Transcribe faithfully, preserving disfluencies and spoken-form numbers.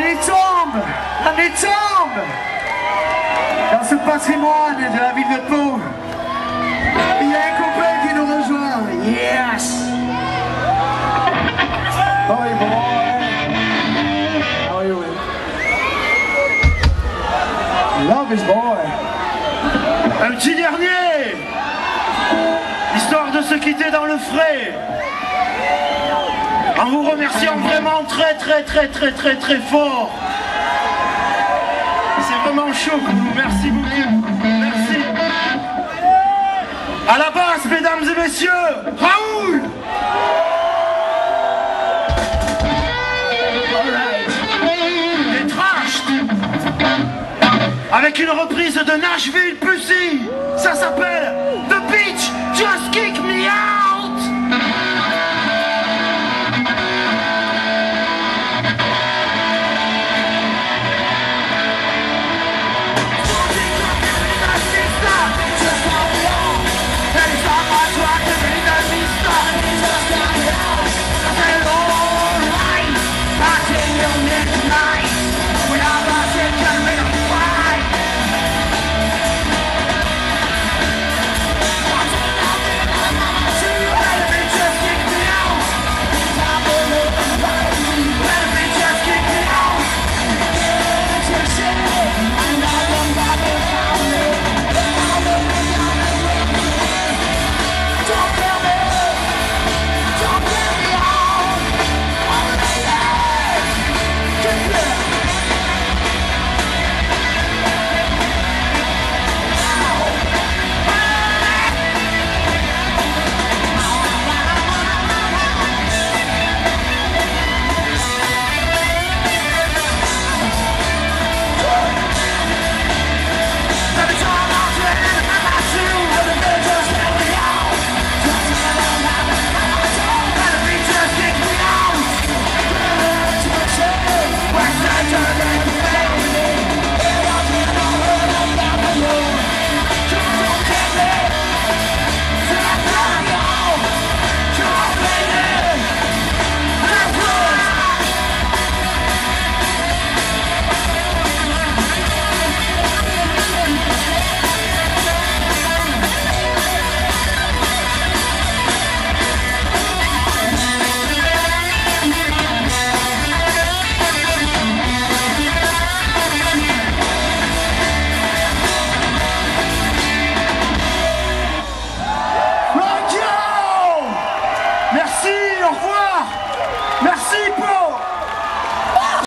nuit tombe, la nuit tombe. Dans ce patrimoine de la ville de Pau, il y a un copain qui nous rejoint. Yes! Oh, hey boy! How are you? Love is boy! Un petit dernier! Histoire de se quitter dans le frais. En vous remerciant vraiment très très très très très très fort. C'est vraiment chaud pour nous, merci beaucoup. Merci. À la basse, mesdames et messieurs, Raoul. Les Trash. Avec une reprise de Nashville Pussy. Ça s'appelle The Beach Just Kick Me Out.